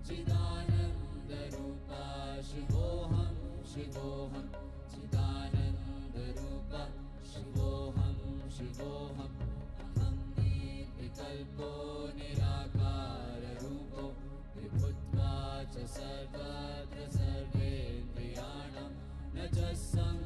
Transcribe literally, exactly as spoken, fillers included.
चिदानन्दरूपा शिवोऽहं शिवोऽहं चिदानन्दरूपा शिवोऽहं शिवोऽहम् अहं निर्विकल्पो निराकाररूपो विभुत्वा च सर्वत्र सर्वेन्द्रियाणां न च सं